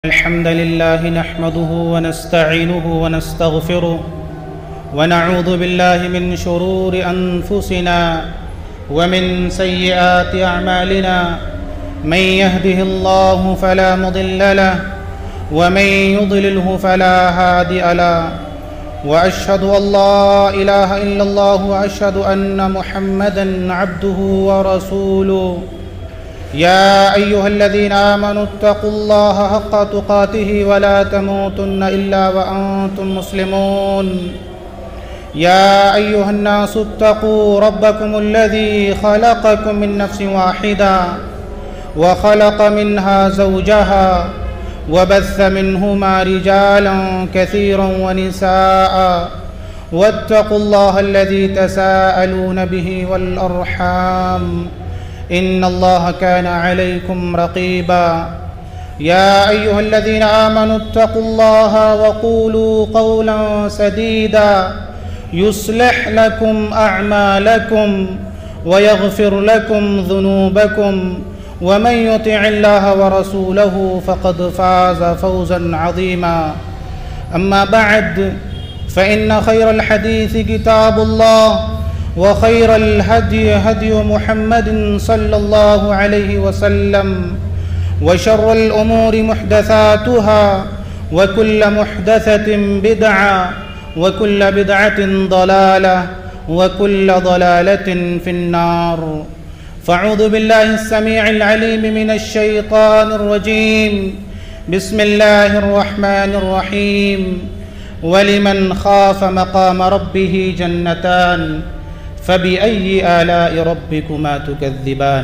الحمد لله نحمده ونستعينه ونستغفره ونعوذ بالله من شرور أنفسنا ومن سيئات أعمالنا من يهده الله فلا مضل له ومن يضلله فلا هادي له وأشهد أن لا إله إلا الله وأشهد أن محمدًا عبده ورسوله يا أيها الذين آمنوا اتقوا الله حق تقاته ولا تموتن إلا وأنتم مسلمون يا أيها الناس اتقوا ربكم الذي خلقكم من نفس واحدة وخلق منها زوجها وبث منهما رجالا كثيرا ونساء واتقوا الله الذي تساءلون به والأرحام إن الله كان عليكم رقيبا يا أيها الذين آمنوا اتقوا الله وقولوا قولا سديدا يصلح لكم أعمالكم ويغفر لكم ذنوبكم ومن يطع الله ورسوله فقد فاز فوزا عظيما أما بعد فإن خير الحديث كتاب الله وخير الهدي هدي محمد صلى الله عليه وسلم وشر الأمور محدثاتها وكل محدثة بدعة وكل بدعة ضلالة وكل ضلالة في النار فأعوذ بالله السميع العليم من الشيطان الرجيم بسم الله الرحمن الرحيم ولمن خاف مقام ربه جنتان فبأي آلاء ربكما تكذبان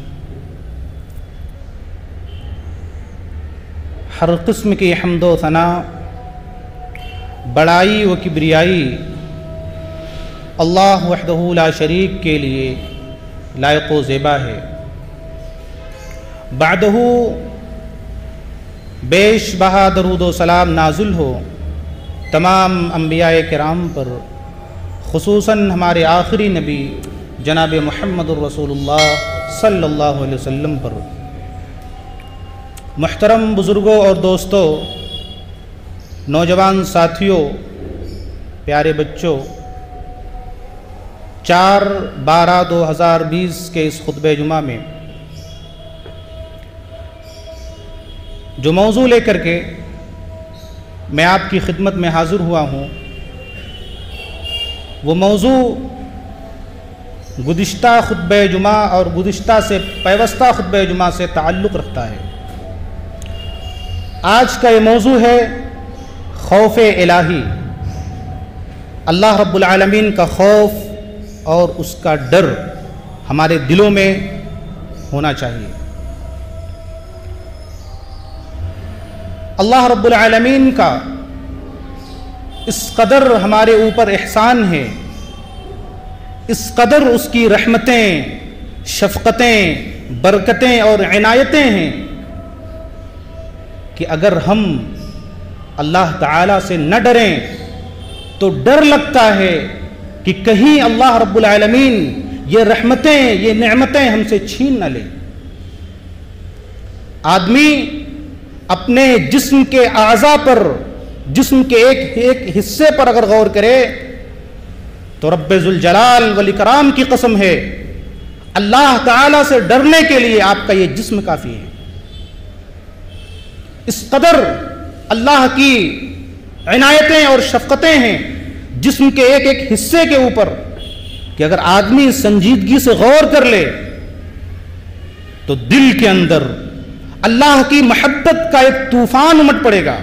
ہر قسم کی حمد و ثنا بڑائی و کبریائی اللہ وحدہ لا شریک کے لیے لائق و زیبا ہے۔ بعدہ بیش بہا درود و سلام نازل ہو تمام انبیاء کرام پر، خصوصاً ہمارے آخری نبی جناب محمد الرسول اللہ صلی اللہ علیہ وسلم پر۔ محترم بزرگوں اور دوستوں، نوجوان ساتھیوں، پیارے بچوں، 4/12/2020 کے اس خطبہ جمعہ میں جو موضوع لے کر کے میں آپ کی خدمت میں حاضر ہوا ہوں، وہ موضوع گزشتہ خطبہ جمعہ اور گزشتہ سے پیوستہ خطبہ جمعہ سے تعلق رکھتا ہے۔ آج کا یہ موضوع ہے خوف الہی، اللہ رب العالمین کا خوف اور اس کا ڈر ہمارے دلوں میں ہونا چاہیے۔ اللہ رب العالمین کا اس قدر ہمارے اوپر احسان ہے، اس قدر اس کی رحمتیں، شفقتیں، برکتیں اور عنایتیں ہیں کہ اگر ہم اللہ تعالیٰ سے نہ ڈریں تو ڈر لگتا ہے کہ کہیں اللہ رب العالمین یہ رحمتیں، یہ نعمتیں ہم سے چھین نہ لے۔ آدمی اپنے جسم کے اعضاء پر، جسم کے ایک حصے پر اگر غور کرے تو رب ذوالجلال والاکرام کی قسم ہے، اللہ تعالیٰ سے ڈرنے کے لیے آپ کا یہ جسم کافی ہے۔ اس قدر اللہ کی عنایتیں اور شفقتیں ہیں جسم کے ایک حصے کے اوپر کہ اگر آدمی سنجیدگی سے غور کر لے تو دل کے اندر اللہ کی محبت کا ایک طوفان امٹ پڑے گا۔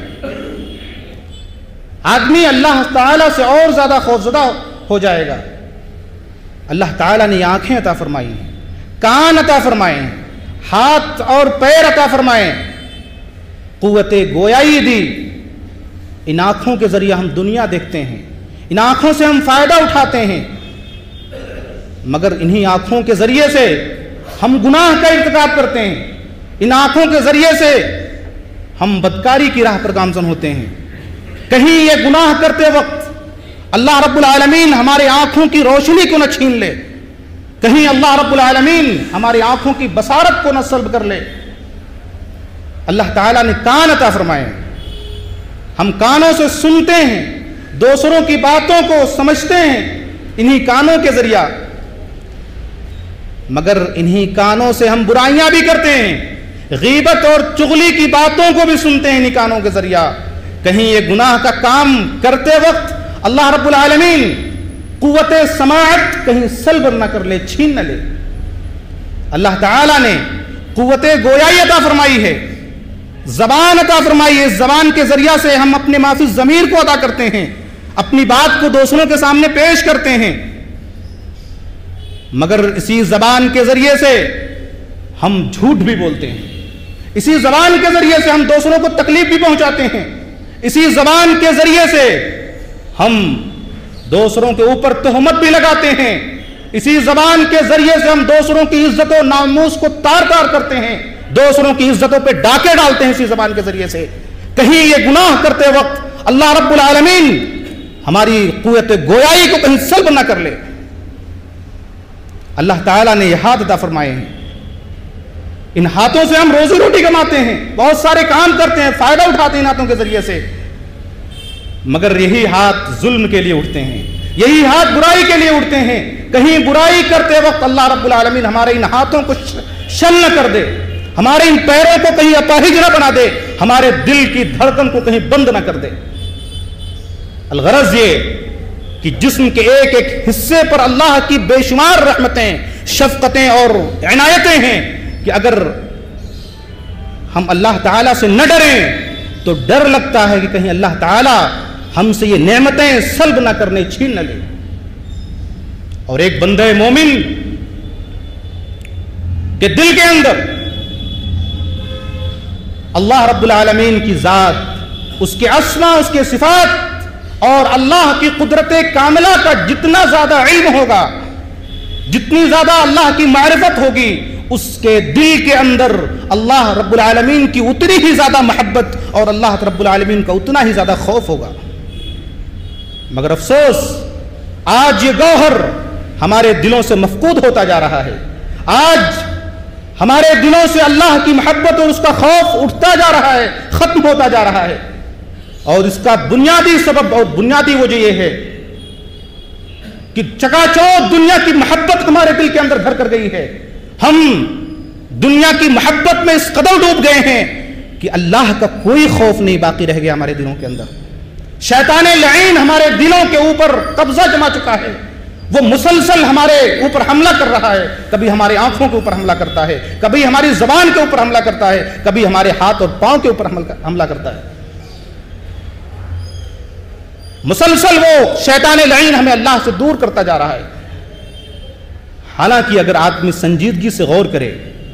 آدمی اللہ تعالیٰ سے اور زیادہ خوفزدہ ہو جائے گا۔ اللہ تعالیٰ نے یہ آنکھیں عطا فرمائی ہیں، کان عطا فرمائے ہیں، ہاتھ اور پیر عطا فرمائے ہیں، قوت گویائی دی۔ ان آنکھوں کے ذریعے ہم دنیا دیکھتے ہیں، ان آنکھوں سے ہم فائدہ اٹھاتے ہیں، مگر انہی آنکھوں کے ذریعے سے ہم گناہ کا ارتکاب کرتے ہیں، ان آنکھوں کے ذریعے سے ہم بدکاری کی راہ پر گامزن ہوتے ہیں۔ کہیں یہ گناہ کرتے وقت اللہ رب العالمین ہمارے آنکھوں کی روشنی کو نہ چھین لے، کہیں اللہ رب العالمین ہماری آنکھوں کی بصارت کو نہ سلب کر لے۔ اللہ تعالیٰ نے کان عطا فرمائے ہیں. ہم کانوں سے سنتے ہیں, دوسروں کی باتوں کو سمجھتے ہیں انہی کانوں کے ذریعہ, مگر انہی کانوں سے ہم برائیاں بھی کرتے ہیں, غیبت اور چغلی کی باتوں کو بھی سنتے ہیں انہی کانوں کے ذریعہ. کہیں یہ گناہ کا کام کرتے وقت اللہ رب العالمین قوت سماعت کہیں سلب نہ کر لے, چھین نہ لے. اللہ تعالیٰ نے قوت گویائی عطا فرمائی ہے, زبان عطا فرمائی ہے. اس زبان کے ذریعہ سے ہم اپنے معافی ضمیر کو ادا کرتے ہیں, اپنی بات کو دوسروں کے سامنے پیش کرتے ہیں, مگر اسی زبان کے ذریعے سے ہم جھوٹ بھی بولتے ہیں, اسی زبان کے ذریعے سے ہم دوسروں کو تکلیف بھی پہنچاتے ہیں, اسی زبان کے ذریعے سے ہم دوسروں کے اوپر تہمت بھی لگاتے ہیں, اسی زبان کے ذریعے سے ہم دوسروں کی عزت و ناموس کو تار تار کرتے ہیں, دوسروں کی عزتوں پہ ڈاکے ڈالتے ہیں اسی زبان کے ذریعے سے. کہیں یہ گناہ کرتے وقت اللہ رب العالمین ہماری قوت گویائی کو کہیں سلب نہ کر لے. اللہ تعالیٰ نے یہ ہاتھ عطا فرمائے ہیں, ان ہاتھوں سے ہم روزی روٹی کماتے ہیں, بہت سارے کام کرتے ہیں, فائدہ اٹھاتے ہیں ان ہاتھوں کے ذریعے سے, مگر یہی ہاتھ ظلم کے لیے اٹھتے ہیں, یہی ہاتھ برائی کے لیے اٹھتے ہیں. کہیں برائی کرتے وقت اللہ رب العالمین ہمارے ان ہاتھوں کو شل نہ کر دے, ہمارے ان پیروں کو کہیں اپاہج نہ بنا دے, ہمارے دل کی دھڑکن کو کہیں بند نہ کر دے. الغرض یہ کہ جسم کے ایک ایک حصے پر اللہ کی بے شمار رحمتیں, شفقتیں اور عنایتیں ہیں کہ اگر ہم اللہ تعالیٰ سے نہ ڈریں تو ڈر لگتا ہے کہ کہیں اللہ تعالیٰ ہم سے یہ نعمتیں سلب نہ کرنے, چھین نہ لے. اور ایک بندہ مومن کے دل کے اندر اللہ رب العالمین کی ذات, اس کے اسما, اس کے صفات اور اللہ کی قدرت کاملہ کا جتنا زیادہ علم ہوگا, جتنی زیادہ اللہ کی معرفت ہوگی, اس کے دل کے اندر اللہ رب العالمین کی اتنی ہی زیادہ محبت اور اللہ رب العالمین کا اتنا ہی زیادہ خوف ہوگا. مگر افسوس آج یہ گوہر ہمارے دلوں سے مفقود ہوتا جا رہا ہے. آج ہمارے دلوں سے اللہ کی محبت اور اس کا خوف اٹھتا جا رہا ہے, ختم ہوتا جا رہا ہے. اور اس کا بنیادی سبب اور بنیادی وجہ یہ ہے کہ چکا چوک دنیا کی محبت ہمارے دل کے اندر گھر کر گئی ہے. ہم دنیا کی محبت میں اس قدر ڈوب گئے ہیں کہ اللہ کا کوئی خوف نہیں باقی رہ گیا ہمارے دلوں کے اندر. شیطان لعین ہمارے دلوں کے اوپر قبضہ جما چکا ہے, وہ مسلسل ہمارے اوپر حملہ کر رہا ہے. کبھی ہماری آنکھوں کے اوپر حملہ کرتا ہے, کبھی ہماری زبان کے اوپر حملہ کرتا ہے, کبھی ہمارے ہاتھ اور پاؤں کے اوپر حملہ کرتا ہے. مسلسل وہ شیطان لعین ہمیں اللہ سے دور کرتا جا رہا ہے. حالانکہ اگر آدمی سنجیدگی سے غور کرے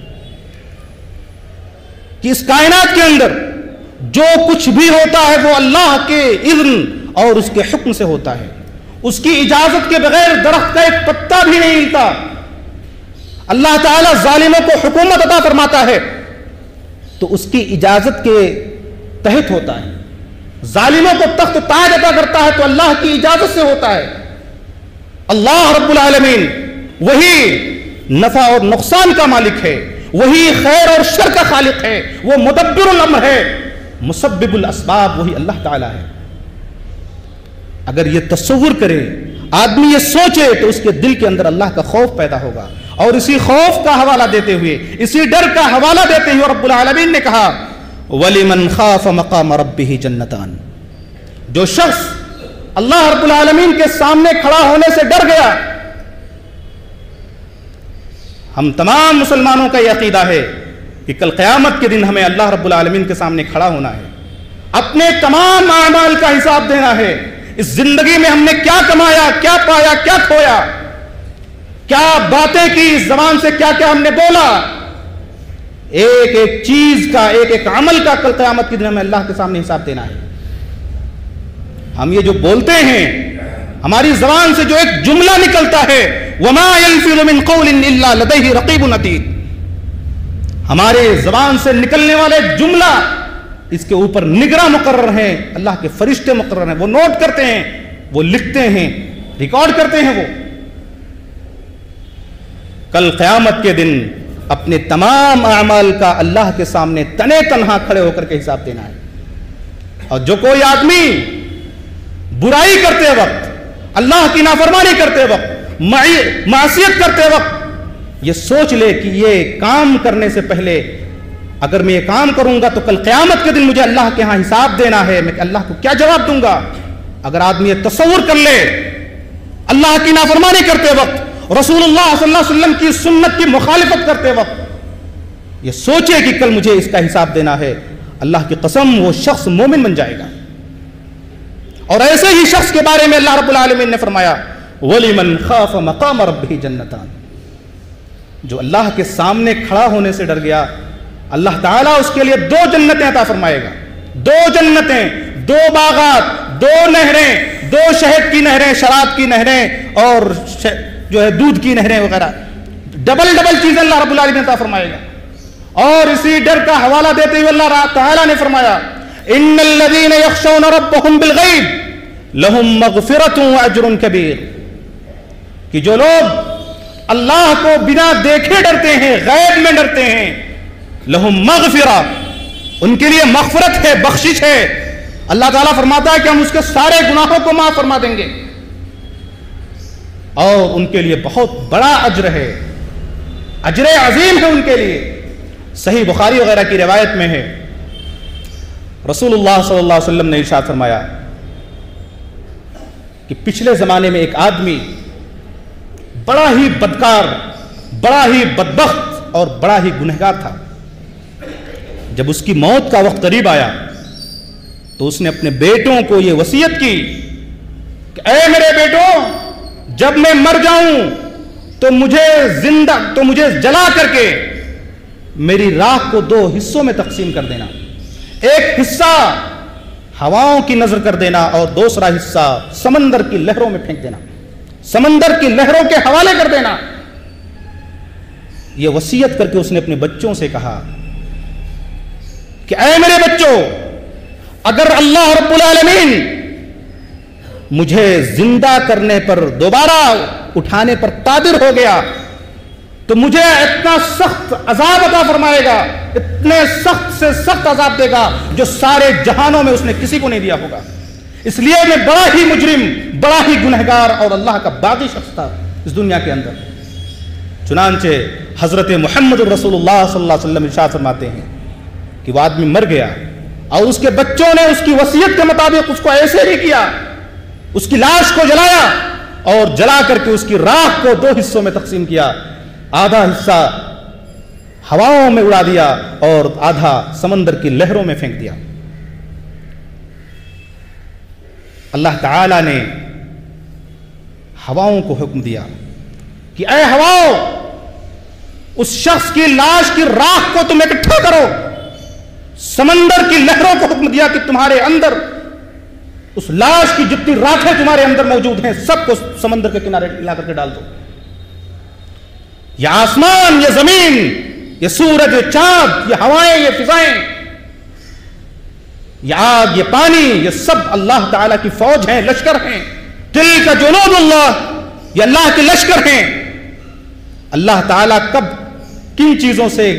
کہ اس کائنات کے اندر جو کچھ بھی ہوتا ہے وہ اللہ کے اذن اور اس کے حکم سے ہوتا ہے, اس کی اجازت کے بغیر درخت کا ایک پتا بھی نہیں ہلتا. اللہ تعالیٰ ظالموں کو حکومت عطا فرماتا ہے تو اس کی اجازت کے تحت ہوتا ہے, ظالموں کو تخت تاج عطا کرتا ہے تو اللہ کی اجازت سے ہوتا ہے. اللہ رب العالمین وہی نفع اور نقصان کا مالک ہے, وہی خیر اور شر کا خالق ہے, وہ مدبر الامر ہے, مسبب الاسباب وہی اللہ تعالیٰ ہے. اگر یہ تصور کرے آدمی, یہ سوچے تو اس کے دل کے اندر اللہ کا خوف پیدا ہوگا. اور اسی خوف کا حوالہ دیتے ہوئے, اسی ڈر کا حوالہ دیتے ہوئے رب العالمین نے کہا وَلِمَنْ خَافَ مَقَامَ رَبِّهِ جَنَّتَانِ, جو شخص اللہ رب العالمین کے سامنے کھڑا ہونے سے ڈر گیا. ہم تمام مسلمانوں کا یہ عقیدہ ہے کہ کل قیامت کے دن ہمیں اللہ رب العالمین کے سامنے کھڑا ہونا ہے, اپنے تمام اعمال کا حساب دینا ہے. اس زندگی میں ہم نے کیا کمایا, کیا پایا, کیا کھویا, کیا باتیں کی, اس زبان سے کیا کیا ہم نے بولا, ایک ایک چیز کا, ایک ایک عمل کا کل قیامت کے دن ہمیں اللہ کے سامنے حساب دینا ہے. ہم یہ جو بولتے ہیں, ہماری زبان سے جو ایک جملہ نکلتا ہے وَمَا يَلْفِظُ مِنْ قَوْلٍ إِلَّا لَدَيْهِ رَقِيبٌ عَتِيدٌ, ہمارے زبان سے نکلنے والے جملہ اس کے اوپر نگراں مقرر ہیں, اللہ کے فرشتے مقرر ہیں, وہ نوٹ کرتے ہیں, وہ لکھتے ہیں, ریکارڈ کرتے ہیں. وہ کل قیامت کے دن اپنے تمام اعمال کا اللہ کے سامنے تنے تنہا کھڑے ہو کر کے حساب دینا ہے. اور جو کوئی آدمی برائی کرتے وقت، اللہ کی نافرمانی کرتے وقت، معصیت کرتے وقت یہ سوچ لے کہ یہ کام کرنے سے پہلے اگر میں یہ کام کروں گا تو کل قیامت کے دن مجھے اللہ کے ہاں حساب دینا ہے، میں اللہ کو کیا جواب دوں گا. اگر آدمی یہ تصور کر لے اللہ کی نافرمانی کرتے وقت، رسول اللہ صلی اللہ علیہ وسلم کی سنت کی مخالفت کرتے وقت یہ سوچے کہ کل مجھے اس کا حساب دینا ہے، اللہ کی قسم وہ شخص مومن بن جائے گا. اور ایسے ہی شخص کے بارے میں اللہ رب العالمین نے فرمایا وَلِمَنْ خَافَ مَقَامَ رَبِّهِ جَنَّتَانِ، جو اللہ کے سامنے کھڑا ہونے سے ڈر گیا، اللہ تعالیٰ اس کے لیے 2 جنتیں عطا فرمائے گا. 2 جنتیں، 2 باغات، 2 نہریں، 2 شہد کی نہریں، شراب کی نہریں اور جو ہے دودھ کی نہریں وغیرہ، ڈبل چیزیں اللہ رب العالمین عطا فرمائے گا. اور اسی ڈر کا حوالہ دیتے ہوئے اللہ تعالیٰ نے فرمایا ان الذین یخشون ربهم بالغیب لهم مغفرۃ واجر کبیر، کہ جو لوگ اللہ کو بنا دیکھے ڈرتے ہیں، غیب میں ڈرتے ہیں، لهم مغفرہ، ان کے لیے مغفرت ہے، بخشش ہے. اللہ تعالیٰ فرماتا ہے کہ ہم اس کے سارے گناہوں کو معاف فرما دیں گے اور ان کے لیے بہت بڑا اجر ہے، اجر عظیم ہے ان کے لیے. صحیح بخاری وغیرہ کی روایت میں ہے رسول اللہ صلی اللہ علیہ وسلم نے ارشاد فرمایا کہ پچھلے زمانے میں ایک آدمی بڑا ہی بدکار، بڑا ہی بدبخت اور بڑا ہی گنہگار تھا. جب اس کی موت کا وقت قریب آیا تو اس نے اپنے بیٹوں کو یہ وصیت کی کہ اے میرے بیٹوں، جب میں مر جاؤں تو مجھے جلا کر کے میری راکھ کو 2 حصوں میں تقسیم کر دینا. ایک حصہ ہواؤں کی نظر کر دینا اور دوسرا حصہ سمندر کی لہروں میں پھینک دینا، سمندر کی لہروں کے حوالے کر دینا. یہ وصیت کر کے اس نے اپنے بچوں سے کہا کہ اے میرے بچوں، اگر اللہ رب العالمین مجھے زندہ کرنے پر، دوبارہ اٹھانے پر قادر ہو گیا تو مجھے اتنا سخت عذاب عطا فرمائے گا، اتنے سخت سے سخت عذاب دے گا جو سارے جہانوں میں اس نے کسی کو نہیں دیا ہوگا. اس لیے میں بڑا ہی مجرم، بڑا ہی گنہگار اور اللہ کا باغی شخص تھا اس دنیا کے اندر. چنانچہ حضرت محمد رسول اللہ صلی اللہ علیہ وسلم ارشاد فرماتے ہیں کہ وہ آدمی مر گیا اور اس کے بچوں نے اس کی وصیت کے مطابق اس کو ایسے ہی کیا، اس کی لاش کو جلایا اور جلا کر کے اس کی راکھ کو 2 حصوں میں تقسیم کیا. آدھا حصہ ہواؤں میں اڑا دیا اور آدھا سمندر کی لہروں میں پھینک دیا. اللہ تعالی نے ہواؤں کو حکم دیا کہ اے ہواؤں، اس شخص کی لاش کی راکھ کو تم اکٹھا کرو. سمندر کی لہروں کو حکم دیا کہ تمہارے اندر اس لاش کی جتنی راکھیں تمہارے اندر موجود ہیں سب کو سمندر کے کنارے لا کر کے ڈال دو. یہ آسمان، یہ زمین، یہ سورج، یہ چاند، یہ ہوائیں، یہ فضائیں، یہ آگ، یہ پانی، یہ سب اللہ تعالیٰ کی فوج ہیں، لشکر ہیں. تلک جنود اللہ، یہ اللہ کے لشکر ہیں. اللہ تعالیٰ کب کن چیزوں سے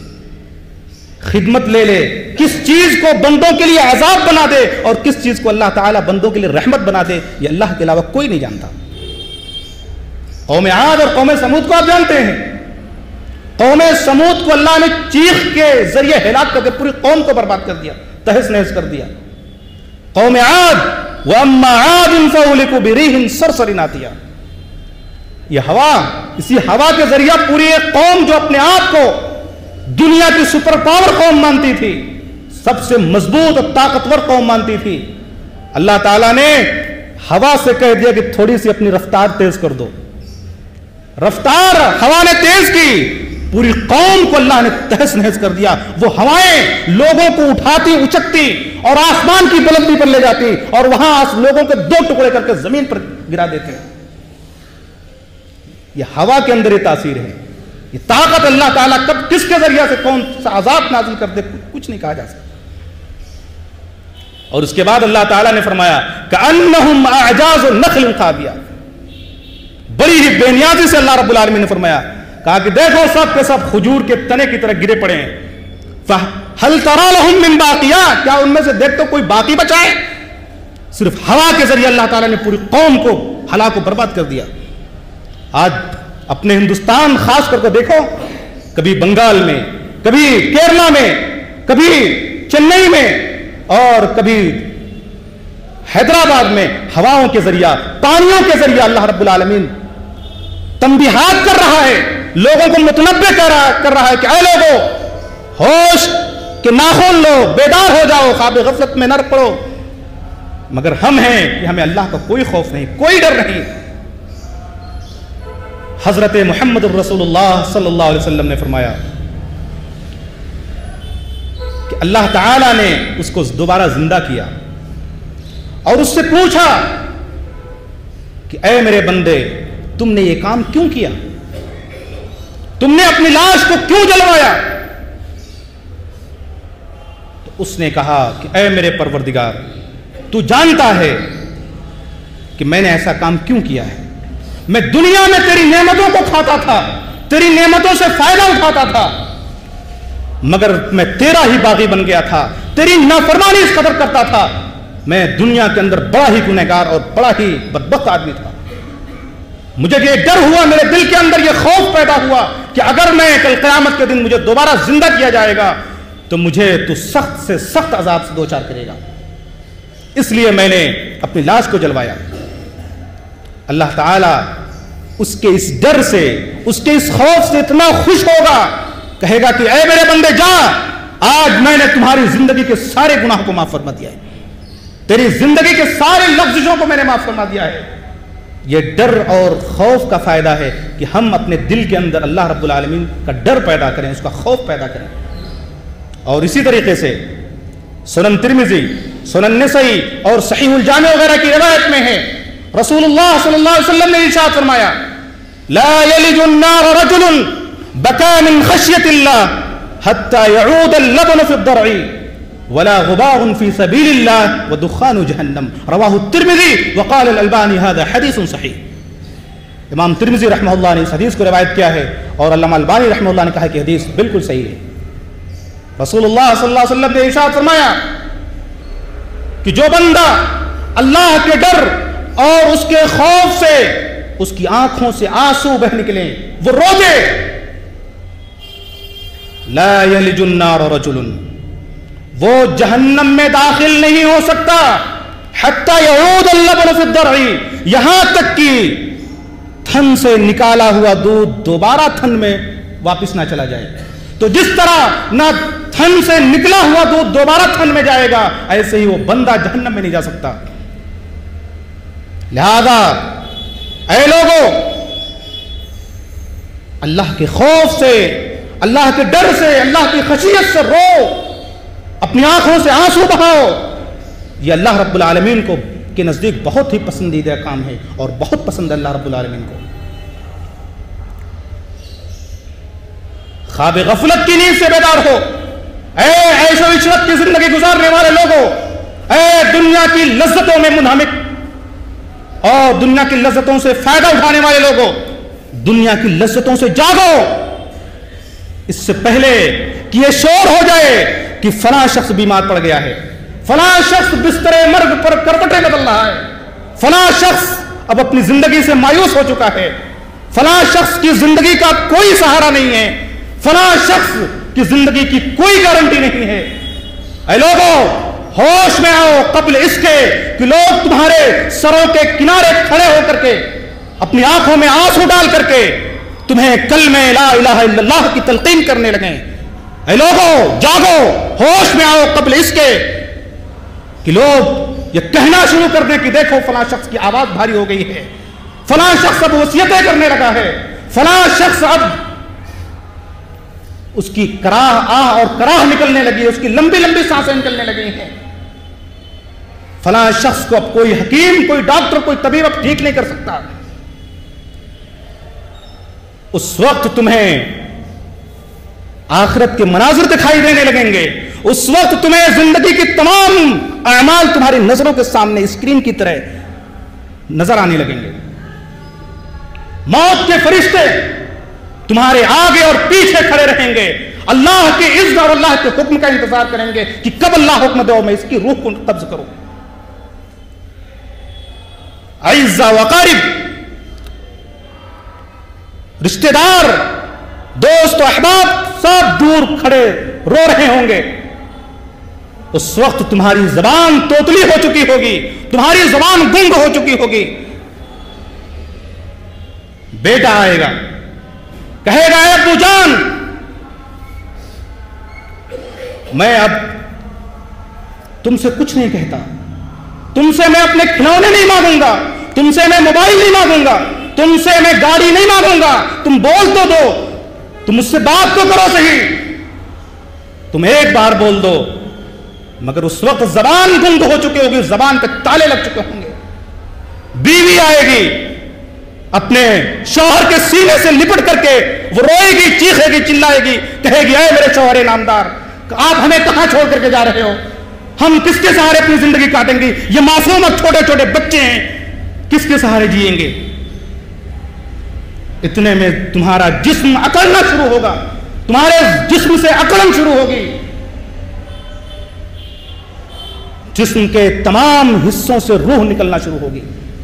خدمت لے لے، کس چیز کو بندوں کے لیے عذاب بنا دے اور کس چیز کو اللہ تعالیٰ بندوں کے لیے رحمت بنا دے، یہ اللہ کے علاوہ کوئی نہیں جانتا. قوم عاد اور قوم سمود کو آپ جانتے ہیں. قوم سمود کو اللہ نے چیخ کے ذریعے ہلاک کر کے پوری قوم کو برباد کر دیا، تہس نہس کر دیا. قوم عاد وَأَمَّا عَادٌ فَأُهْلِكُوا بِرِيحٍ صَرْصَرٍ عَاتِيَةٍ، یہ ہوا، اسی ہوا کے ذریعہ پوری ایک قوم جو اپنے آپ کو دنیا کی سپر پاور قوم مانتی تھی، سب سے مضبوط اور طاقتور قوم مانتی تھی، اللہ تعالیٰ نے ہوا سے کہہ دیا کہ تھوڑی سی اپنی رفتار تیز کر دو. رفتار ہوا نے تیز کی، پوری قوم کو اللہ نے تہس نہس کر دیا. وہ ہوائیں لوگوں کو اٹھاتی، اچکتی اور آسمان کی بلندی پر لے جاتی اور وہاں لوگوں کے 2 ٹکڑے کر کے زمین پر گرا دیتے. یہ ہوا کے اندر یہ تاثیر ہے. یہ طاقت اللہ تعالیٰ کب کس کے ذریعے سے کون سا عذاب نازل کر دے کچھ نہیں کہا جا سکتا. اور اس کے بعد اللہ تعالیٰ نے فرمایا كَأَنَّهُمْ أَعْجَازُ نَخْلٍ خَاوِيَةٍ، بڑی ہی بے نیازی سے اللہ رب العالمین نے فرمایا کہا کہ دیکھو سب کے سب کھجور کے تنے کی طرح گرے پڑے ہیں. فَهَلْ تَرَى لَهُم مِّن بَاقِيَةٍ, کیا ان میں سے دیکھ تو کوئی باقی بچا ہے؟ صرف ہوا کے ذریعے اللہ تعالیٰ نے پوری قوم کو ہلاک و برباد کر دیا. آج اپنے ہندوستان خاص کر کے دیکھو, کبھی بنگال میں, کبھی کیرلا میں, کبھی چنئی میں اور کبھی حیدرآباد میں ہواؤں کے ذریعہ, پانیوں کے ذریعہ اللہ رب العالمین تنبیہات کر رہا ہے, لوگوں کو متنبہ کر رہا ہے کہ اے لوگوں, ہوش کے ناخن لو, بیدار ہو جاؤ, خواب غفلت میں نہ پڑو. مگر ہم ہیں کہ ہمیں اللہ کا کوئی خوف نہیں, کوئی ڈر نہیں. حضرت محمد الرسول اللہ صلی اللہ علیہ وسلم نے فرمایا کہ اللہ تعالیٰ نے اس کو دوبارہ زندہ کیا اور اس سے پوچھا کہ اے میرے بندے, تم نے یہ کام کیوں کیا؟ تم نے اپنی لاش کو کیوں جلوایا؟ تو اس نے کہا کہ اے میرے پروردگار, تو جانتا ہے کہ میں نے ایسا کام کیوں کیا ہے. میں دنیا میں تیری نعمتوں کو کھاتا تھا, تیری نعمتوں سے فائدہ اٹھاتا تھا, مگر میں تیرا ہی باغی بن گیا تھا, تیری نافرمانی اس قدر کرتا تھا. میں دنیا کے اندر بڑا ہی گنہگار اور بڑا ہی بدبخت آدمی تھا. مجھے یہ ڈر ہوا, میرے دل کے اندر یہ خوف پیدا ہوا کہ اگر میں کل قیامت کے دن مجھے دوبارہ زندہ کیا جائے گا تو مجھے تو سخت سے سخت عذاب سے دوچار کرے گا. اس لیے میں نے اپنی لاش کو جلوایا. اللہ تعالیٰ اس کے اس ڈر سے, اس کے اس خوف سے اتنا خوش ہوگا, کہے گا کہ اے میرے بندے جا, آج میں نے تمہاری زندگی کے سارے گناہ کو معاف فرما دیا ہے, تیری زندگی کے سارے لفظوں کو میں نے معاف فرما دیا ہے. یہ ڈر اور خوف کا فائدہ ہے کہ ہم اپنے دل کے اندر اللہ رب العالمین کا ڈر پیدا کریں, اس کا خوف پیدا کریں. اور اسی طریقے سے سنن ترمذی, سنن نسائی اور صحیح الجامع وغیرہ کی روایت میں ہے, رسول اللہ صلی اللہ علیہ وسلم نے ارشاد فرمایا, لا يلج النار رجل بكى من خشية الله حتى يعود اللبن في الضرع ولا غبار في سبيل الله ودخان جهنم, رواه الترمذی وقال الالبانی هذا حدیث صحیح. امام ترمذی رحمہ اللہ نے اس حدیث کو روایت کیا ہے اور علامہ البانی رحمہ اللہ نے کہا کہ حدیث بالکل صحیح ہے. رسول اللہ صلی اللہ علیہ وسلم نے ارشاد فرمایا کہ جو بندہ اللہ کے ڈر اور اس کے خوف سے اس کی آنکھوں سے آنسو بہ نکلیں, وہ رو دے, لا یلج النار رجل, وہ جہنم میں داخل نہیں ہو سکتا, حتی یعود اللبن فی الضرع, یہاں تک کہ تھن سے نکالا ہوا دودھ دوبارہ تھن میں واپس نہ چلا جائے. تو جس طرح نہ تھن سے نکلا ہوا دودھ دوبارہ تھن میں جائے گا, ایسے ہی وہ بندہ جہنم میں نہیں جا سکتا. لہذا اے لوگوں, اللہ کے خوف سے, اللہ کے ڈر سے, اللہ کی خشیت سے رو, اپنی آنکھوں سے آنسو بہاؤ. یہ اللہ رب العالمین کو کے نزدیک بہت ہی پسندیدہ کام ہے اور بہت پسند ہے اللہ رب العالمین کو. خواب غفلت کی نیند سے بیدار ہو, اے عیش و عشرت کی زندگی گزارنے والے لوگوں, اے دنیا کی لذتوں میں منہمک اور دنیا کی لذتوں سے فائدہ اٹھانے والے لوگوں, دنیا کی لذتوں سے جاگو, اس سے پہلے کہ یہ شور ہو جائے کہ فلاں شخص بیمار پڑ گیا ہے, فلاں شخص بستر مرگ پر کروٹیں بدل رہا ہے, فلاں شخص اب اپنی زندگی سے مایوس ہو چکا ہے, فلاں شخص کی زندگی کا کوئی سہارا نہیں ہے, فلاں شخص کی زندگی کی کوئی گارنٹی نہیں ہے. اے لوگوں, ہوش میں آؤ قبل اس کے کہ لوگ تمہارے سروں کے کنارے کھڑے ہو کر کے, اپنی آنکھوں میں آنسو ڈال کر کے تمہیں کلمہ لا الہ الا اللہ کی تلقین کرنے لگیں. اے لوگوں جاگو, ہوش میں آؤ قبل اس کے کہ لوگ یہ کہنا شروع کر دیں کہ دیکھو فلاں شخص کی آواز بھاری ہو گئی ہے, فلاں شخص اب وصیتیں کرنے لگا ہے, فلاں شخص اب اس کی کراہ آہ اور کراہ نکلنے لگی ہے, اس کی لمبی لمبی سانسیں نکلنے لگی ہیں, فلاں شخص کو اب کوئی حکیم, کوئی ڈاکٹر, کوئی طبیب اب ٹھیک نہیں کر سکتا. اس وقت تمہیں آخرت کے مناظر دکھائی دینے لگیں گے, اس وقت تمہیں زندگی کی تمام اعمال تمہاری نظروں کے سامنے اسکرین کی طرح نظر آنے لگیں گے. موت کے فرشتے تمہارے آگے اور پیچھے کھڑے رہیں گے، اللہ کے عزت اور اللہ کے حکم کا انتظار کریں گے کہ کب اللہ حکم دو میں اس کی روح کو قبض کروں۔ اعزا وقارب، رشتہ دار، دوست و احباب سب دور کھڑے رو رہے ہوں گے۔ اس وقت تمہاری زبان توتلی ہو چکی ہوگی، تمہاری زبان گنگ ہو چکی ہوگی۔ بیٹا آئے گا، کہے گا اے ابو جان، میں اب تم سے کچھ نہیں کہتا، تم سے میں اپنے کھلونے نہیں مانگوں گا، تم سے میں موبائل نہیں مانگوں گا، تم سے میں گاڑی نہیں مانگوں گا، تم بول تو دو، تم مجھ سے بات تو کرو صحیح، تم ایک بار بول دو۔ مگر اس وقت زبان گنگ ہو چکی ہوگی، زبان پہ تالے لگ چکے ہوں گے۔ بیوی آئے گی، اپنے شوہر کے سینے سے لپٹ کر کے وہ روئے گی، چیخے گی، چلائے گی، کہے گی اے میرے شوہر نامدار، آپ ہمیں کہاں چھوڑ کر کے جا رہے ہو؟ ہم کس کے سہارے اپنی زندگی کاٹیں گے؟ یہ معصوم اور چھوٹے چھوٹے بچے ہیں، کس کے سہارے جیئیں گے؟ اتنے میں تمہارا جسم اکڑنا شروع ہوگا، تمہارے جسم سے اکڑن شروع ہوگی، جسم کے تمام حصوں سے روح نکلنا شروع ہوگی۔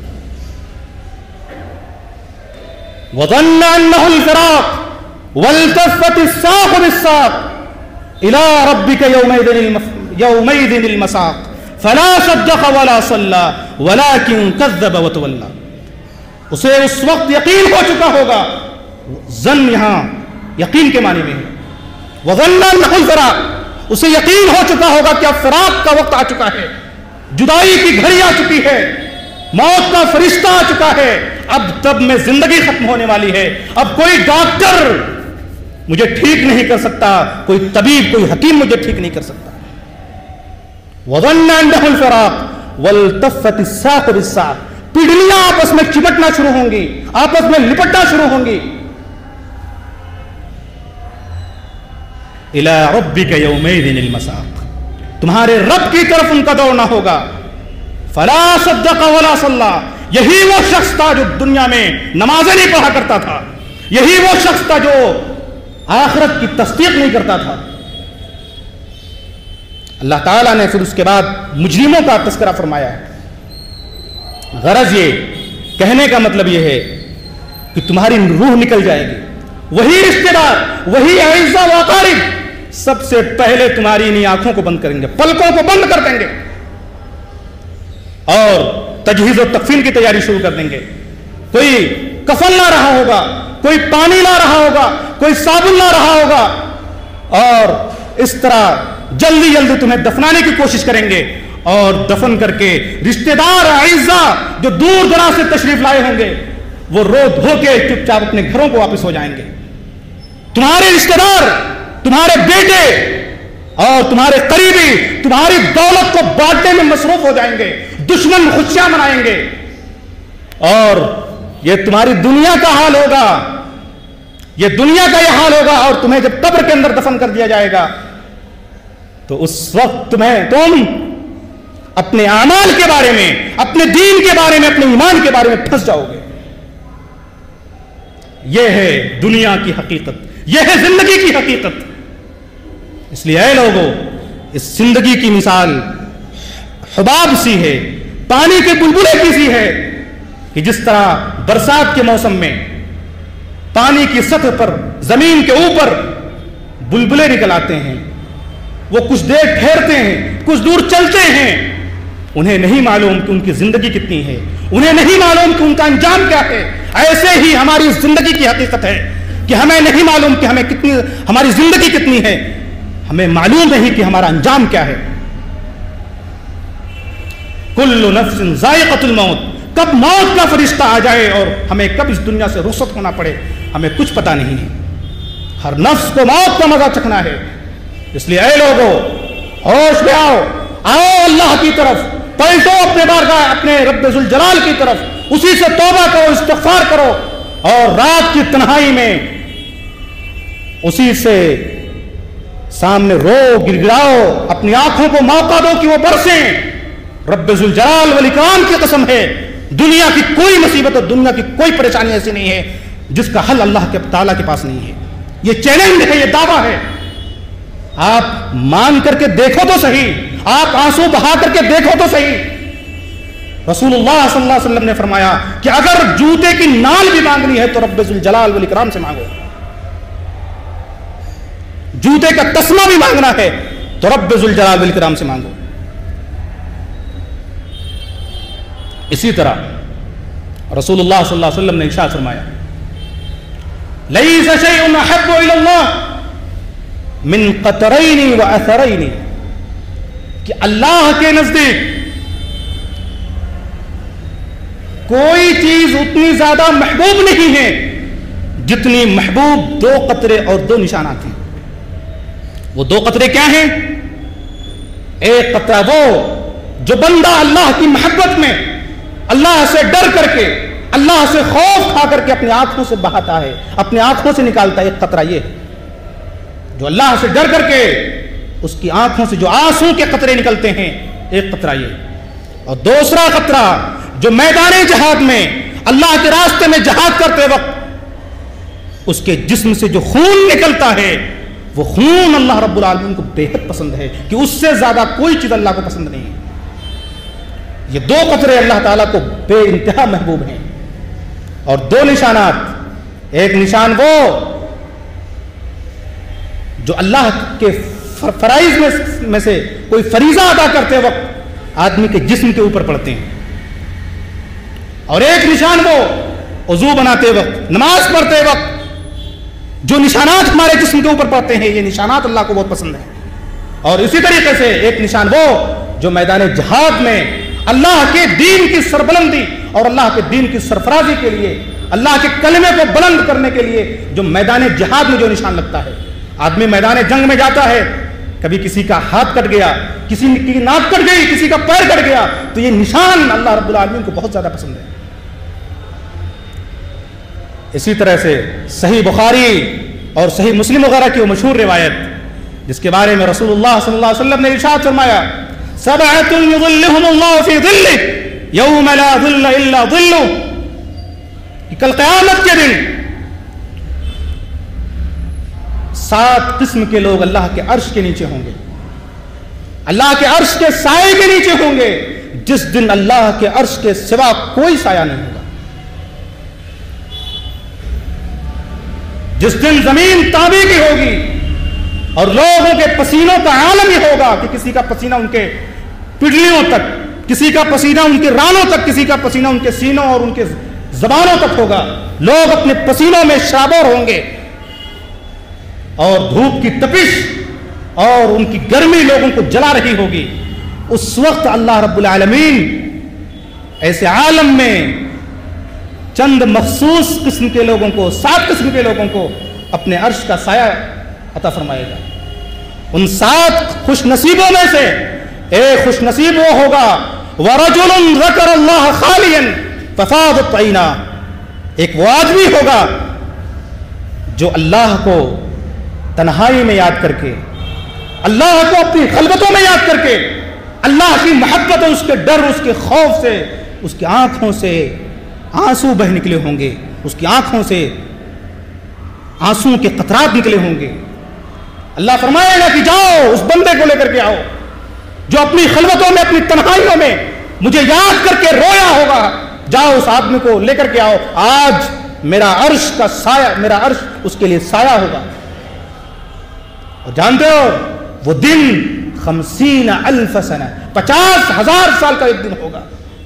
وَظَنَّ أَنَّهُ الْفِرَاقُ وَالْتَفَّتِ السَّاقُ بِالسَّاقِ إِلَىٰ رَبِّكَ يَوْمَئِذٍ الْمَسَاقُ فَلَا صَدَّقَ وَلَا صَلَّىٰ وَلَٰكِن كَذَّبَ وَتَوَلَّىٰ۔ اسے اس وقت یقین ہو چکا ہوگا، ظن یہاں یقین کے معنی میں ہے، وَظَنَّ أَنَّهُ الْفِرَاقُ، اسے یقین ہو چکا ہوگا کہ اب فراق کا وقت آ چکا ہے، جدائی کی گھڑی آ چکی ہے، موت کا فرشتہ آ چکا ہے، اب تب میں زندگی ختم ہونے والی ہے، اب کوئی ڈاکٹر مجھے ٹھیک نہیں کر سکتا، کوئی طبیب، کوئی حکیم مجھے ٹھیک نہیں کر سکتا۔ وَظَنَّ أَنَّهُ الْفِرَاقُ وَالْتَفَّتِ السَّاقُ بِالسَّاقِ، پڑھلیاں آپس میں چمٹنا شروع ہوں گی، آپس میں لپٹنا شروع ہوں گی۔ إِلَىٰ رَبِّكَ يَوْمَئِذٍ الْمَسَاقُ، تمہارے رب کی طرف ان کا دوڑنا ہوگا۔ فَلَا صَدَّقَ وَلَا صَلَّىٰ، یہی وہ شخص تھا جو دنیا میں نمازیں نہیں پڑھا کرتا تھا، یہی وہ شخص تھا جو آخرت کی تصدیق نہیں کرتا تھا۔ اللہ تعالیٰ نے پھر اس کے بعد مجرموں کا تذکرہ فرمایا ہے۔ غرض یہ کہنے کا مطلب یہ ہے کہ تمہاری روح نکل جائے گی، وہی رشتہ دار، وہی اعزا و اقارب سب سے پہلے تمہاری انہی آنکھوں کو بند کریں گے، پلکوں کو بند کر دیں گے اور تجہیز و تکفین کی تیاری شروع کر دیں گے۔ کوئی کفن لا رہا ہوگا، کوئی پانی لا رہا ہوگا، کوئی صابن لا رہا ہوگا، اور اس طرح جلدی جلدی تمہیں دفنانے کی کوشش کریں گے، اور دفن کر کے رشتہ دار اعزا جو دور دراز سے تشریف لائے ہوں گے وہ رو دھو کے چپ چاپ اپنے گھروں کو واپس ہو جائیں گے۔ تمہارے رشتہ دار، تمہارے بیٹے اور تمہارے قریبی تمہاری دولت کو بانٹنے میں مصروف ہو جائیں گے، دشمن خوشیاں منائیں گے، اور یہ تمہاری دنیا کا حال ہوگا، یہ دنیا کا یہ حال ہوگا۔ اور تمہیں جب قبر کے اندر دفن کر دیا جائے گا تو اس وقت تم اپنے اعمال کے بارے میں، اپنے دین کے بارے میں، اپنے ایمان کے بارے میں پھنس جاؤ گے۔ یہ ہے دنیا کی حقیقت، یہ ہے زندگی کی حقیقت۔ اس لیے اے لوگوں، اس زندگی کی مثال حباب سی ہے، پانی کے بلبلے کی سی ہے، کہ جس طرح برسات کے موسم میں پانی کی سطح پر، زمین کے اوپر بلبلے نکل آتے ہیں، وہ کچھ دیر ٹھہرتے ہیں، کچھ دور چلتے ہیں، انہیں نہیں معلوم کہ ان کی زندگی کتنی ہے، انہیں نہیں معلوم کہ ان کا انجام کیا ہے۔ ایسے ہی ہماری زندگی کی حقیقت ہے کہ ہمیں نہیں معلوم کہ ہماری زندگی کتنی ہے، ہمیں معلوم نہیں کہ ہمارا انجام کیا ہے۔ کل نفس ذائقۃ الموت، کب موت کا فرشتہ آ جائے اور ہمیں کب اس دنیا سے رخصت ہونا پڑے ہمیں کچھ پتہ نہیں ہے۔ ہر نفس کو موت کا مزہ چکھنا ہے۔ اس لیے اے لوگوں، ہوش میں آؤ اللہ کی طرف، پلٹو اپنے بارگاہ، اپنے رب ذوالجلال کی طرف، اسی سے توبہ کرو، استغفار کرو، اور رات کی تنہائی میں اسی سے سامنے رو، گر گراؤ، اپنی آنکھوں کو موقع دو کہ وہ برسیں۔ رب ذوالجلال والاکرام کی قسم ہے، دنیا کی کوئی مصیبت اور دنیا کی کوئی پریشانی ایسی نہیں ہے جس کا حل اللہ کے تعالیٰ کے پاس نہیں ہے. یہ چیلنج ہے, یہ دعویٰ ہے. آپ مان کر کے دیکھو تو صحیح, آپ آنسو بہا کر کے دیکھو تو صحیح. رسول اللہ صلی اللہ علیہ وسلم نے فرمایا کہ اگر جوتے کی نال بھی مانگنی ہے تو رب ذوالجلال والاکرام سے مانگو. جوتے کا تسمہ بھی مانگنا ہے تو رب ذوالجلال والاکرام سے مانگو. اسی طرح رسول اللہ صلی اللہ علیہ وسلم نے ارشاد فرمایا لیس شیء احب الی اللہ من قطرین و اثرین, کہ اللہ کے نزدیک کوئی چیز اتنی زیادہ محبوب نہیں ہے جتنی محبوب 2 قطرے اور 2 نشانات ہیں. وہ 2 قطرے کیا ہیں؟ ایک قطرہ وہ جو بندہ اللہ کی محبت میں اللہ سے ڈر کر کے, اللہ سے خوف کھا کر کے اپنی آنکھوں سے بہاتا ہے, اپنی آنکھوں سے نکالتا ہے. ایک قطرہ یہ ہے جو اللہ سے ڈر کر کے اس کی آنکھوں سے جو آنسو کے قطرے نکلتے ہیں, ایک قطرہ یہ. اور دوسرا قطرہ جو میدان جہاد میں اللہ کے راستے میں جہاد کرتے وقت اس کے جسم سے جو خون نکلتا ہے, وہ خون اللہ رب العالمین کو بے حد پسند ہے کہ اس سے زیادہ کوئی چیز اللہ کو پسند نہیں ہے. یہ 2 قطرے اللہ تعالیٰ کو بے انتہا محبوب ہیں. اور 2 نشانات, ایک نشان وہ جو اللہ کے فرائض میں سے کوئی فریضہ ادا کرتے وقت آدمی کے جسم کے اوپر پڑتے ہیں, اور ایک نشان وہ وضو بناتے وقت, نماز پڑھتے وقت جو نشانات ہمارے جسم کے اوپر پڑتے ہیں, یہ نشانات اللہ کو بہت پسند ہیں. اور اسی طریقے سے ایک نشان وہ جو میدان جہاد میں اللہ کے دین کی سربلندی اور اللہ کے دین کی سرفرازی کے لیے, اللہ کے کلمے کو بلند کرنے کے لیے جو میدان جہاد میں جو نشان لگتا ہے. آدمی میدان جنگ میں جاتا ہے, کبھی کسی کا ہاتھ کٹ گیا, کسی کی ناک کٹ گئی, کسی کا پیر کٹ گیا, تو یہ نشان اللہ رب العالمین کو بہت زیادہ پسند ہے. اسی طرح سے صحیح بخاری اور صحیح مسلم وغیرہ کی وہ مشہور روایت جس کے بارے میں رسول اللہ صلی اللہ علیہ وسلم نے ارشاد فرمایا 7 یظلهم اللہ فی ظلہ یوم لا ظل الا ظلہ, کہ کل قیامت کے دن 7 قسم کے لوگ اللہ کے عرش کے نیچے ہوں گے, اللہ کے عرش کے سائے کے نیچے ہوں گے, جس دن اللہ کے عرش کے سوا کوئی سایہ نہیں ہوگا. جس دن زمین تابع کی ہوگی اور لوگوں کے پسینوں کا عالم ہی ہوگا کہ کسی کا پسینہ ان کے پڈلیوں تک, کسی کا پسینہ ان کے رانوں تک, کسی کا پسینہ ان کے سینوں اور ان کے زبانوں تک ہوگا. لوگ اپنے پسینوں میں شرابور ہوں گے اور دھوپ کی تپش اور ان کی گرمی لوگوں کو جلا رہی ہوگی. اس وقت اللہ رب العالمین ایسے عالم میں چند مخصوص قسم کے لوگوں کو, 7 قسم کے لوگوں کو اپنے عرش کا سایہ عطا فرمائے گا. ان 7 خوش نصیبوں میں سے ایک خوش نصیب وہ ہوگا وَرَجُلٌ ذَكَرَ اللَّهَ خَالِيًا فَفَاضَتْ عَيْنَاهُ, ایک وہ آدمی ہوگا جو اللہ کو تنہائی میں یاد کر کے, اللہ کو اپنی خلوتوں میں یاد کر کے, اللہ کی محبت اور اس کے ڈر, اس کے خوف سے اس کی آنکھوں سے آنسو بہ نکلے ہوں گے, اس کی آنکھوں سے آنسو کے قطرات نکلے ہوں گے. اللہ فرمائے گا کہ جاؤ اس بندے کو لے کر کے آؤ جو اپنی خلوتوں میں, اپنی تنہائیوں میں مجھے یاد کر کے رویا ہوگا. جاؤ اس آدمی کو لے کر کے آؤ, آج میرا عرش کا سایہ, میرا عرش اس کے لیے سایہ ہوگا. اور جانتے ہو وہ دن 50,000 سنہ, 50,000 سال کا ایک دن ہوگا.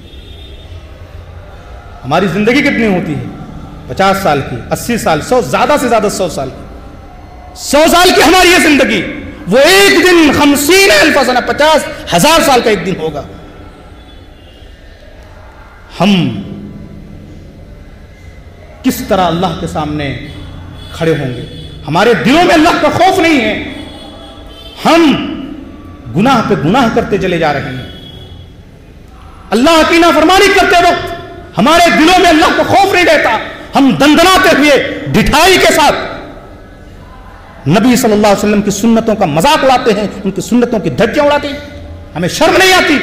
ہماری زندگی کتنی ہوتی ہے؟ 50 سال کی, 80 سال, 100, زیادہ سے زیادہ 100 سال کی. 100 سال کی ہماری یہ زندگی, وہ ایک دن 50,000 سنہ, 50,000 سال کا ایک دن ہوگا. ہم کس طرح اللہ کے سامنے کھڑے ہوں گے؟ ہمارے دلوں میں اللہ کا خوف نہیں ہے, ہم گناہ پہ گناہ کرتے چلے جا رہے ہیں. اللہ کی نافرمانی کرتے وقت ہمارے دلوں میں اللہ کا خوف نہیں رہتا. ہم دندناتے ہوئے ڈٹھائی کے ساتھ نبی صلی اللہ علیہ وسلم کی سنتوں کا مذاق اڑاتے ہیں, ان کی سنتوں کی دھجیاں اڑاتے ہیں. ہمیں شرم نہیں آتی.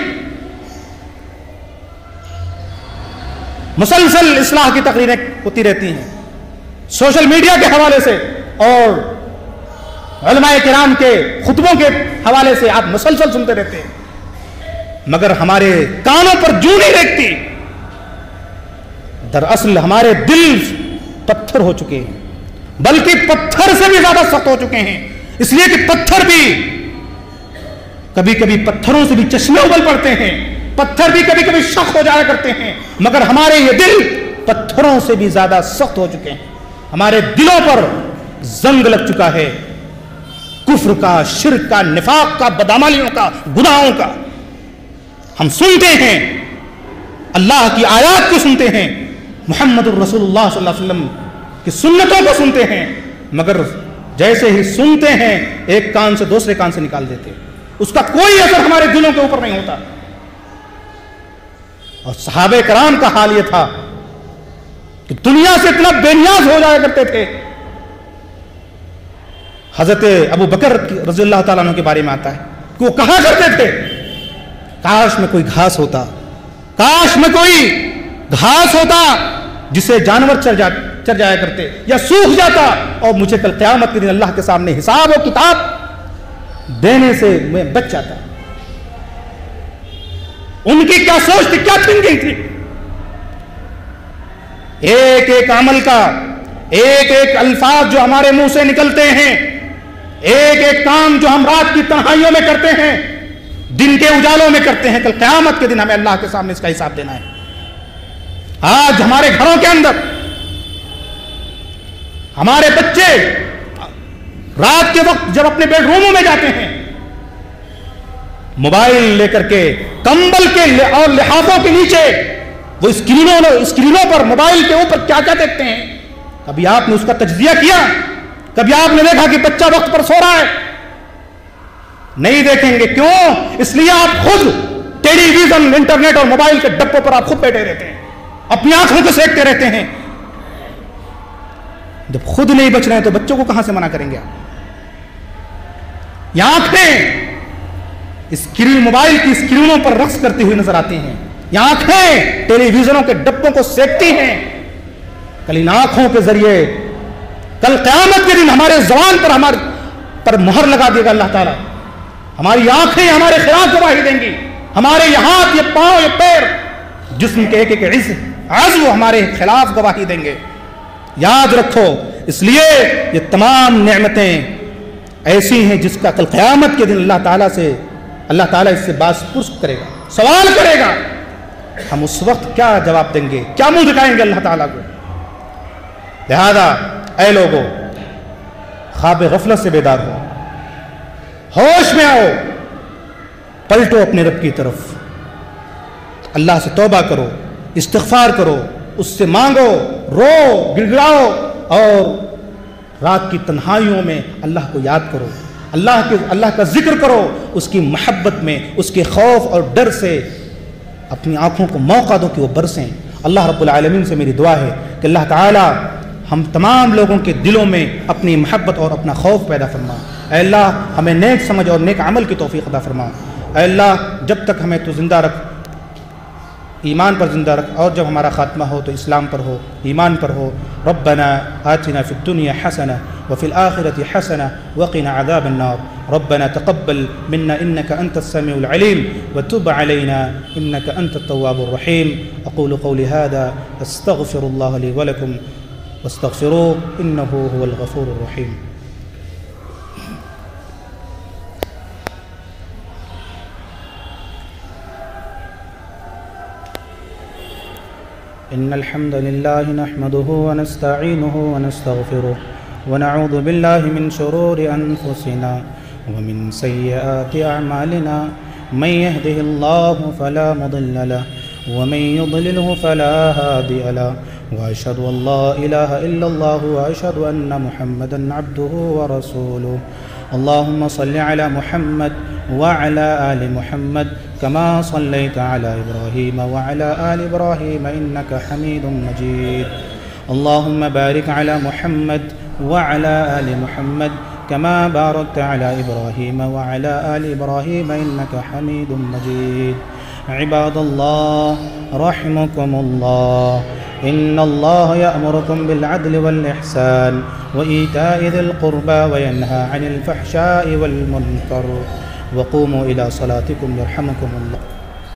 مسلسل اصلاح کی تقریریں ہوتی رہتی ہیں, سوشل میڈیا کے حوالے سے اور علماء کرام کے خطبوں کے حوالے سے آپ مسلسل سنتے رہتے ہیں، مگر ہمارے کانوں پر جوں نہیں ریگتی۔ دراصل ہمارے دل پتھر ہو چکے ہیں، بلکہ پتھر سے بھی زیادہ سخت ہو چکے ہیں، اس لیے کہ پتھر بھی کبھی کبھی پتھروں سے بھی چشمے ابل پڑتے ہیں، پتھر بھی کبھی کبھی شخ ہو جایا کرتے ہیں، مگر ہمارے یہ دل پتھروں سے بھی زیادہ سخت ہو چکے ہیں۔ ہمارے دلوں پر زنگ لگ چکا ہے کفر کا، شرک کا، نفاق کا، بدعمالیوں کا، گناہوں کا۔ ہم سنتے ہیں، اللہ کی آیات کو سنتے ہیں، محمد الرسول اللہ صلی اللہ علیہ وسلم کی سنتوں کو سنتے ہیں، مگر جیسے ہی سنتے ہیں ایک کان سے دوسرے کان سے نکال دیتے ہیں، اس کا کوئی اثر ہمارے دلوں کے اوپر نہیں ہوتا۔ اور صحابہ کرام کا حال یہ تھا کہ دنیا سے اتنا بے نیاز ہو جایا کرتے تھے۔ حضرت ابو بکر رضی اللہ تعالیٰ عنہ کے بارے میں آتا ہے کہ وہ کہا کرتے تھے، کاش میں کوئی گھاس ہوتا، کاش میں کوئی گھاس ہوتا جسے جانور چر جایا کرتے یا سوکھ جاتا، اور مجھے کل قیامت کے دن اللہ کے سامنے حساب و کتاب دینے سے میں بچ جاتا۔ ان کی کیا سوچ تھی، کیا تھنکنگ تھی؟ ایک ایک عمل کا، ایک ایک الفاظ جو ہمارے منہ سے نکلتے ہیں، ایک ایک کام جو ہم رات کی تنہائیوں میں کرتے ہیں، دن کے اجالوں میں کرتے ہیں، کل قیامت کے دن ہمیں اللہ کے سامنے اس کا حساب دینا ہے۔ آج ہمارے گھروں کے اندر ہمارے بچے رات کے وقت جب اپنے بیڈ روموں میں جاتے ہیں، موبائل لے کر کے کمبل کے اور لحافوں کے نیچے وہ اسکرینوں پر موبائل کے اوپر کیا کیا دیکھتے ہیں۔ کبھی آپ نے اس کا تجزیہ کیا؟ کبھی آپ نے دیکھا کہ بچہ وقت پر سو رہا ہے؟ نہیں دیکھیں گے۔ کیوں؟ اس لیے آپ خود ٹیلی ویژن، انٹرنیٹ اور موبائل کے ڈبوں پر آپ خود بیٹھے رہتے ہیں، اپنی آنکھوں کو سینکتے رہتے ہیں۔ جب خود نہیں بچ رہے ہیں تو بچوں کو کہاں سے منع کریں گے آپ؟ یہ آنکھیں موبائل کی اسکرینوں پر رقص کرتی ہوئی نظر آتی ہیں، یہ آنکھیں ٹیلی ویژنوں کے ڈبوں کو سینکتی ہیں۔ کل ان آنکھوں کے ذریعے کل قیامت کے دن ہمارے زبان پر مہر لگا دے گا اللہ تعالیٰ۔ ہماری آنکھیں ہمارے خلاف گواہی دیں گی، ہمارے یہ ہاتھ، یہ پاؤں، یہ پیر، جسم کے ایک ایک عضو ہمارے خلاف گواہی دیں گے۔ یاد رکھو، اس لیے یہ تمام نعمتیں ایسی ہیں جس کا کل قیامت کے دن اللہ تعالیٰ اس سے باز پرس کرے گا، سوال کرے گا۔ ہم اس وقت کیا جواب دیں گے، کیا منہ دکھائیں گے اللہ تعالیٰ کو؟ لہذا اے لوگو، خواب غفلت سے بیدار ہو، ہوش میں آؤ، پلٹو اپنے رب کی طرف، اللہ سے توبہ کرو، استغفار کرو، اس سے مانگو، رو، گڑگڑاؤ، اور رات کی تنہائیوں میں اللہ کو یاد کرو، اللہ کا ذکر کرو، اس کی محبت میں، اس کے خوف اور ڈر سے اپنی آنکھوں کو موقع دو کہ وہ برسیں۔ اللہ رب العالمین سے میری دعا ہے کہ اللہ تعالی ہم تمام لوگوں کے دلوں میں اپنی محبت اور اپنا خوف پیدا فرما۔ اے اللہ ہمیں نیک سمجھ اور نیک عمل کی توفیق عطا فرما۔ اے اللہ جب تک ہمیں تو زندہ رکھ، ایمان پر زندہ رکھ، اور جب ہمارا خاتمہ ہو تو اسلام پر ہو، ایمان پر ہو۔ ربنا آتنا فی الدنیا حسنہ وفی الآخرة حسنہ وقنا عذاب النار۔ ربنا تقبل منا إنك أنت السميع العليم وتب علينا إنك أنت التواب الرحيم۔ أقول قولي هذا أستغفر الله لي ولكم واستغفروه إنه هو الغفور الرحيم۔ إن الحمد لله نحمده ونستعينه ونستغفره ونعوذ بالله من شرور أنفسنا ومن سيئات أعمالنا من يهده الله فلا مضل له ومن يضلله فلا هادي له وأشهد أن لا إله إلا الله وأشهد أن محمدا عبده ورسوله۔ اللهم صل على محمد وعلى آل محمد كما صليت على إبراهيم وعلى آل إبراهيم إنك حميد مجيد۔ اللهم بارك على محمد وعلى آل محمد كما باركت على إبراهيم وعلى آل إبراهيم إنك حميد مجيد۔ عباد الله رحمكم الله، إن الله يأمركم بالعدل والإحسان وإيتاء ذي القربى وينهى عن الفحشاء والمنكر وقوموا إلى صلاتكم يرحمكم الله.